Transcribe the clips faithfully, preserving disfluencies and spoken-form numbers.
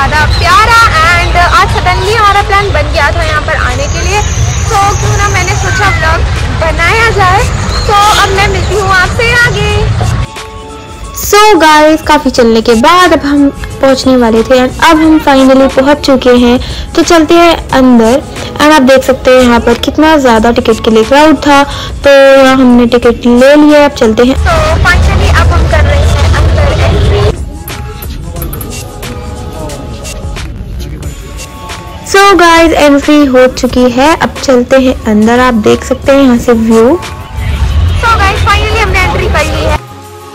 ज़्यादा प्यारा। एंड आज सडनली हमारा प्लान बन गया था यहाँ पर आने के लिए, तो क्यों ना मैंने सोचा व्लॉग बनाया जाए। तो अब मैं मिलती हूँ आपसे आगे। सो so गाइस, काफ़ी चलने के बाद अब हम पहुंचने वाले थे एंड अब हम फाइनली पहुंच चुके हैं। तो चलते हैं अंदर। एंड आप देख सकते हैं यहाँ पर कितना ज़्यादा टिकट के लिए क्राउड था, तो यहाँ हमने टिकट ले लिया। अब चलते हैं। तो फाइनली अब हम कर रहे हैं अंदर एंट्री। सो गाइस, एंट्री हो चुकी है। अब चलते हैं अंदर। आप देख सकते हैं यहाँ से व्यू। सो गाइस, फाइनली हमने एंट्री कर ली है।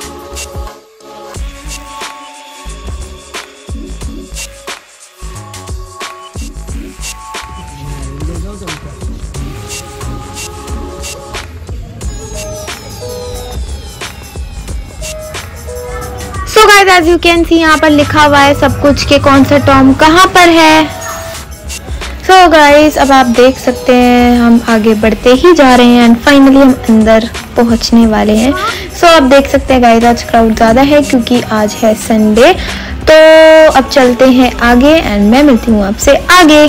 So guys, as you can see यहाँ पर लिखा हुआ है सब कुछ के कौन सा टॉम कहाँ पर है। सो so गाइस, अब आप देख सकते हैं हम आगे बढ़ते ही जा रहे हैं एंड फाइनली हम अंदर पहुंचने वाले हैं। सो so, आप देख सकते हैं गाइस, आज क्राउड ज़्यादा है क्योंकि आज है संडे। तो अब चलते हैं आगे एंड मैं मिलती हूँ आपसे आगे।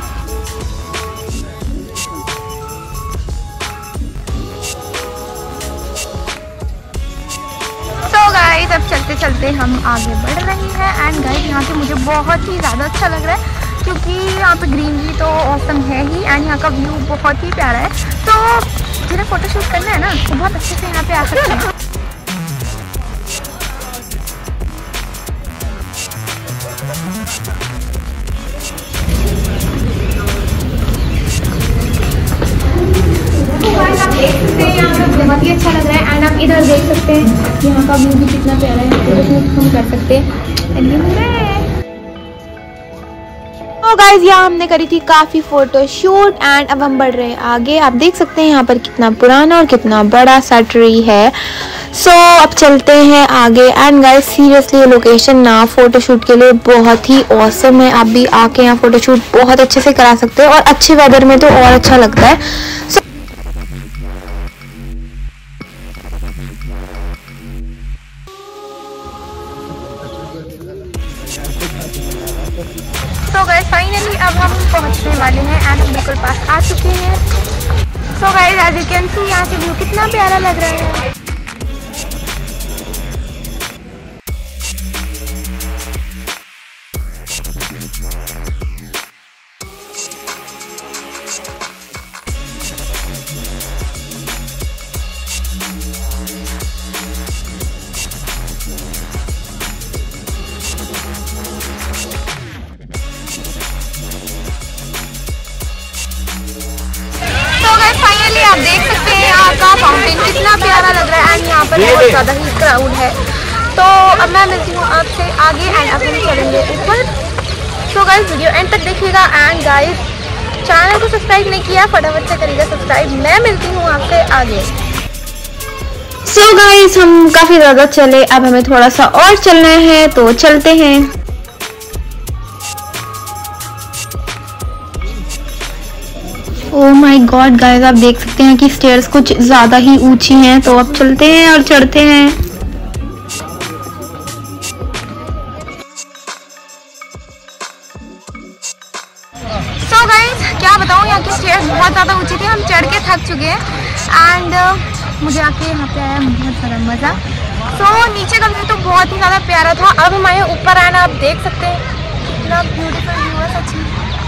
अब चलते चलते हम आगे बढ़ रहे हैं। एंड गाइस, यहाँ पे मुझे बहुत ही ज़्यादा अच्छा लग रहा है क्योंकि यहाँ पे ग्रीनरी तो ऑसम है ही एंड यहाँ का व्यू बहुत ही प्यारा है। तो जिन्हें फ़ोटोशूट करना है ना, तो बहुत अच्छे से यहाँ पे आ सकते हैं। आप देख सकते हैं यहाँ पे बहुत ही अच्छा लग रहा है। एंड आप इधर देख सकते हैं यहाँ का व्यू भी कितना प्यारा है। फोटोशूट हम कर सकते हैं। तो गाइस, यहाँ हमने करी थी काफ़ी फ़ोटो शूट एंड अब हम बढ़ रहे हैं आगे। आप देख सकते हैं यहाँ पर कितना पुराना और कितना बड़ा सा ट्री है। सो so, अब चलते हैं आगे। एंड गाइस, सीरियसली लोकेशन ना फ़ोटोशूट के लिए बहुत ही ऑसम है। आप भी आके यहाँ फ़ोटोशूट बहुत अच्छे से करा सकते हैं और अच्छे वेदर में तो और अच्छा लगता है। so, सो गाइस, फाइनली अब हम पहुंचने वाले हैं एंड हम बिल्कुल पास आ चुके हैं। So guys, as you can see यहाँ से व्यू कितना प्यारा लग रहा है। फाइनली आप देख सकते हैं यहाँ का फाउंटेन कितना प्यारा लग रहा है एंड यहाँ पर बहुत ज़्यादा ही क्राउड है। तो अब मैं मिलती हूँ आपसे आगे एंड अब हम चलेंगे ऊपर। तो गाइस, वीडियो एंड तक देखिएगा। एंड गाइस, चैनल को सब्सक्राइब नहीं किया, फटाफट से करिएगा सब्सक्राइब। मैं मिलती हूँ आपसे आगे। सो so गाइस, हम काफ़ी ज़्यादा चले, अब हमें थोड़ा सा और चलना है, तो चलते हैं। ओह माय गॉड गाइस, आप देख सकते हैं कि स्टेयर्स कुछ ज़्यादा ही ऊंची हैं। तो अब चलते हैं और चढ़ते हैं। सो गाइस, क्या बताऊँ, यहाँ की स्टेयर्स बहुत ज़्यादा ऊंची थी। हम चढ़ के थक चुके हैं एंड uh, मुझे आके यहाँ पे आया बहुत सारा मज़ा। सो so, नीचे का व्यू तो बहुत ही ज़्यादा प्यारा था। अब हम आए ऊपर आए ना, आप देख सकते हैं कितना ब्यूटीफुल व्यू है सच में।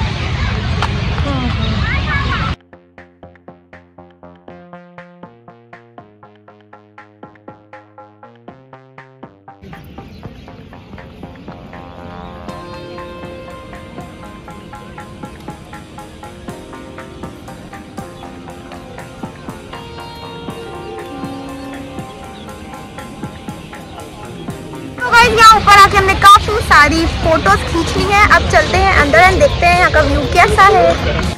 यहाँ ऊपर आके हमने काफी सारी फोटोज खींच ली हैं। अब चलते हैं अंदर एंड देखते हैं यहाँ का व्यू कैसा है।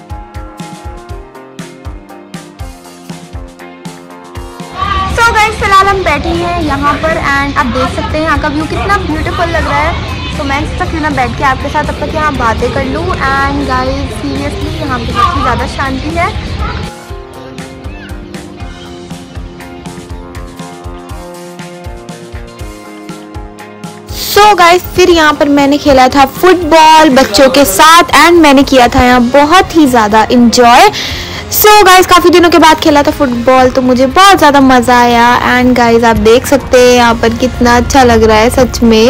सो गाइस, फिलहाल हम बैठे हैं यहाँ पर एंड आप देख सकते हैं यहाँ का व्यू कितना ब्यूटीफुल लग रहा है। तो मैं सोचा क्यों ना बैठ के आपके साथ अब तक यहाँ बातें कर लूँ। एंड गाइस, सीरियसली यहाँ पे काफ़ी ज़्यादा शांति है। सो गाइस फिर यहाँ पर मैंने खेला था फुटबॉल बच्चों के साथ एंड मैंने किया था यहाँ बहुत ही ज़्यादा इंजॉय। सो गाइस काफ़ी दिनों के बाद खेला था फुटबॉल तो मुझे बहुत ज़्यादा मज़ा आया एंड गाइस आप देख सकते हैं यहाँ पर कितना अच्छा लग रहा है सच में।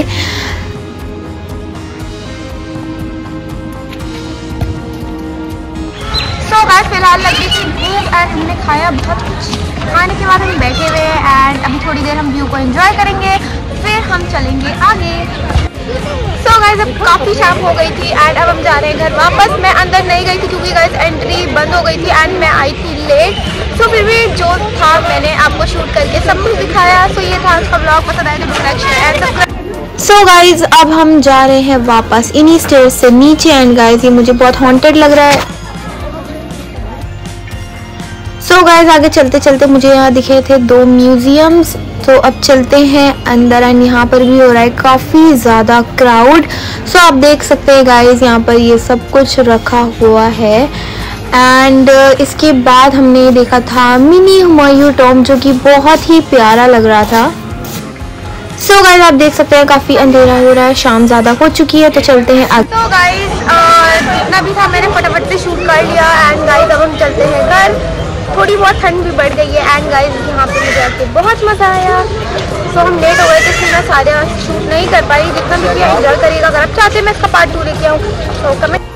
सो गाइस फिलहाल लग गई थी भूख एंड हमने खाया बहुत कुछ। खाने के बाद हम बैठे हुए हैं एंड अभी थोड़ी देर हम व्यू को एंजॉय करेंगे फिर हम चलेंगे आगे। सो so गाइस अब काफ़ी शाम हो गई थी एंड अब हम जा रहे हैं घर वापस। मैं अंदर नहीं गई थी क्योंकि गाइस एंट्री बंद हो गई थी एंड मैं आई थी लेट। सो so, फिर भी जो था मैंने आपको शूट करके सब कुछ दिखाया। सो so, ये था आज का ब्लॉग। पसंद आए तो like share and subscribe. So guys अब हम जा रहे हैं वापस इन्हीं स्टेज से नीचे एंड गाइज ये मुझे बहुत हॉन्टेड लग रहा है। सो so गाइज आगे चलते चलते मुझे यहाँ दिखे थे दो म्यूजियम्स तो अब चलते हैं अंदर एंड यहाँ पर भी हो रहा है काफ़ी ज़्यादा क्राउड। सो so आप देख सकते हैं गाइज यहाँ पर ये सब कुछ रखा हुआ है एंड इसके बाद हमने देखा था मिनी हुमायूं टॉम जो कि बहुत ही प्यारा लग रहा था। सो so गाइज आप देख सकते हैं काफ़ी अंधेरा हो रहा है, शाम ज़्यादा हो चुकी है तो चलते हैं आगे। तो गाइज जितना भी था मैंने फटाफट से शूट कर लिया एंड गाइज अब हम चलते हैं घर। थोड़ी बहुत ठंड भी बढ़ गई है एंड गाइज यहाँ पे मुझे आके बहुत मज़ा आया। सो so, हम लेट हो गए थे इसलिए मैं सारे शूट नहीं कर पाई। जितना भी एंजॉय करिएगा अगर आप चाहते हैं मैं इसका पार्ट टू लेके आऊँ तो कमेंट